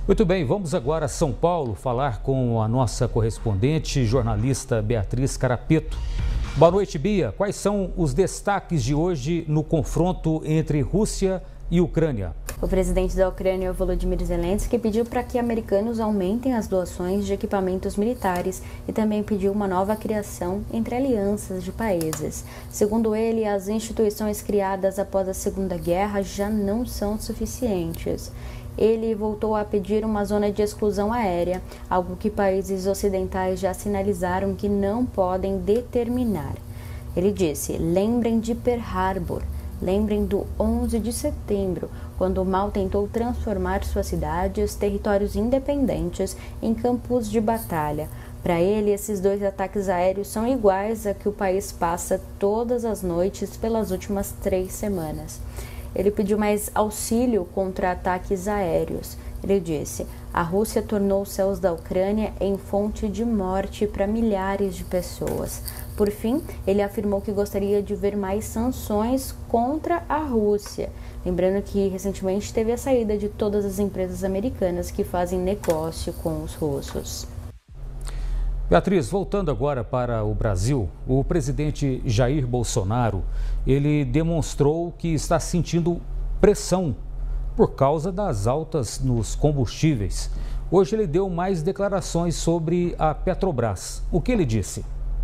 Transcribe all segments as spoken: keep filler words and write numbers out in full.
Muito bem, vamos agora a São Paulo falar com a nossa correspondente, jornalista Beatriz Carapeto. Boa noite, Bia. Quais são os destaques de hoje no confronto entre Rússia e Ucrânia? O presidente da Ucrânia, Volodymyr Zelensky, pediu para que americanos aumentem as doações de equipamentos militares e também pediu uma nova criação entre alianças de países. Segundo ele, as instituições criadas após a Segunda Guerra já não são suficientes. Ele voltou a pedir uma zona de exclusão aérea, algo que países ocidentais já sinalizaram que não podem determinar. Ele disse: lembrem de Pearl Harbor, lembrem do onze de setembro, quando o mal tentou transformar suas cidades, territórios independentes, em campos de batalha. Para ele, esses dois ataques aéreos são iguais a que o país passa todas as noites pelas últimas três semanas. Ele pediu mais auxílio contra ataques aéreos. Ele disse: a Rússia tornou os céus da Ucrânia em fonte de morte para milhares de pessoas. Por fim, ele afirmou que gostaria de ver mais sanções contra a Rússia. Lembrando que recentemente teve a saída de todas as empresas americanas que fazem negócio com os russos. Beatriz, voltando agora para o Brasil, o presidente Jair Bolsonaro, ele demonstrou que está sentindo pressão por causa das altas nos combustíveis. Hoje ele deu mais declarações sobre a Petrobras. O que ele disse?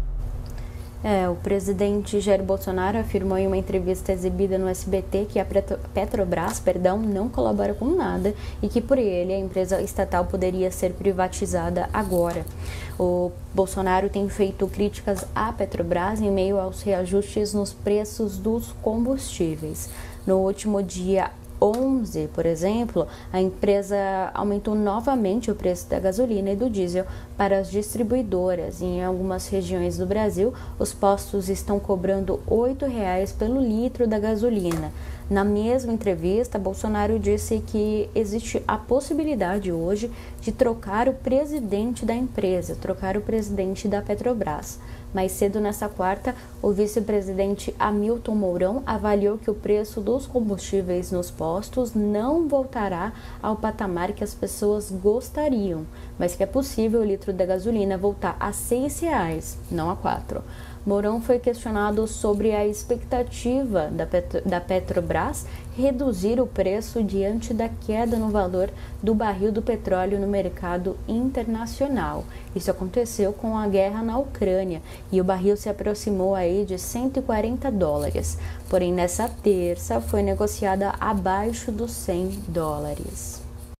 É, o presidente Jair Bolsonaro afirmou em uma entrevista exibida no S B T que a Petrobras, perdão, não colabora com nada e que por ele a empresa estatal poderia ser privatizada agora. O Bolsonaro tem feito críticas à Petrobras em meio aos reajustes nos preços dos combustíveis. No último dia onze, por exemplo, a empresa aumentou novamente o preço da gasolina e do diesel para as distribuidoras. Em algumas regiões do Brasil, os postos estão cobrando oito reais pelo litro da gasolina. Na mesma entrevista, Bolsonaro disse que existe a possibilidade hoje de trocar o presidente da empresa, trocar o presidente da Petrobras. Mais cedo nessa quarta, o vice-presidente Hamilton Mourão avaliou que o preço dos combustíveis nos postos não voltará ao patamar que as pessoas gostariam, mas que é possível o litro da gasolina voltar a seis reais, não a quatro. Mourão foi questionado sobre a expectativa da, Petro, da Petrobras reduzir o preço diante da queda no valor do barril do petróleo no mercado internacional. Isso aconteceu com a guerra na Ucrânia e o barril se aproximou aí de cento e quarenta dólares. Porém, nessa terça foi negociada abaixo dos cem dólares.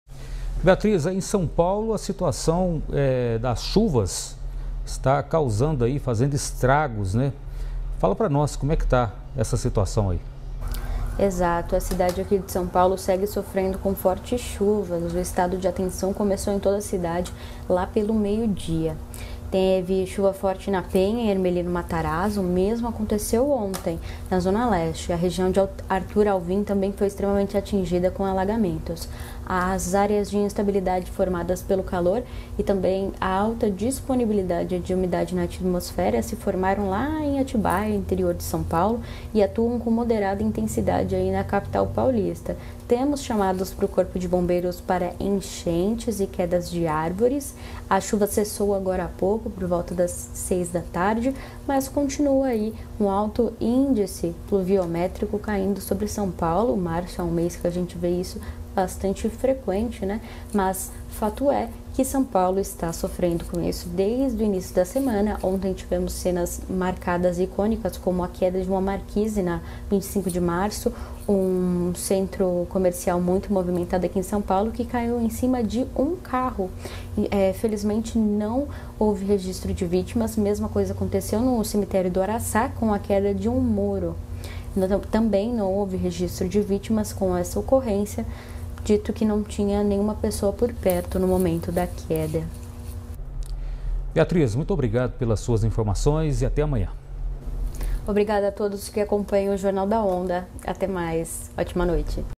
Beatriz, aí em São Paulo a situação é, das chuvas está causando aí, fazendo estragos, né? Fala para nós como é que está essa situação aí. Exato, a cidade aqui de São Paulo segue sofrendo com fortes chuvas. O estado de atenção começou em toda a cidade lá pelo meio-dia. Teve chuva forte na Penha, em Hermelino Matarazzo, o mesmo aconteceu ontem na Zona Leste. A região de Arthur Alvim também foi extremamente atingida com alagamentos. As áreas de instabilidade formadas pelo calor e também a alta disponibilidade de umidade na atmosfera se formaram lá em Atibaia, interior de São Paulo, e atuam com moderada intensidade aí na capital paulista. Temos chamados para o Corpo de Bombeiros para enchentes e quedas de árvores. A chuva cessou agora há pouco, por volta das seis da tarde, mas continua aí um alto índice pluviométrico caindo sobre São Paulo. Março é um mês que a gente vê isso bastante frequente, né? Mas fato é que São Paulo está sofrendo com isso desde o início da semana. Ontem tivemos cenas marcadas e icônicas, como a queda de uma marquise na vinte e cinco de março, um centro comercial muito movimentado aqui em São Paulo, que caiu em cima de um carro. É, felizmente não houve registro de vítimas. Mesma coisa aconteceu no cemitério do Araçá, com a queda de um muro. Também não houve registro de vítimas com essa ocorrência, dito que não tinha nenhuma pessoa por perto no momento da queda. Beatriz, muito obrigado pelas suas informações e até amanhã. Obrigada a todos que acompanham o Jornal da Onda. Até mais. Ótima noite.